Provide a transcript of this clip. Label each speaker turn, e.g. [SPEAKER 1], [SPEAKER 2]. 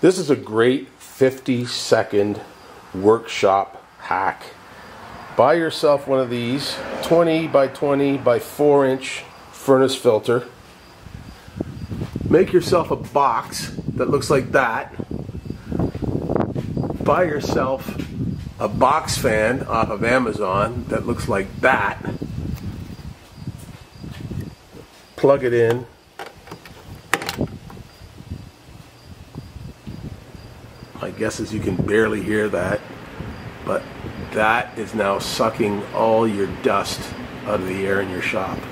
[SPEAKER 1] This is a great 50-second workshop hack. Buy yourself one of these 20 by 20 by 4 inch furnace filter. Make yourself a box that looks like that. Buy yourself a box fan off of Amazon that looks like that. Plug it in. My guess is you can barely hear that, but that is now sucking all your dust out of the air in your shop.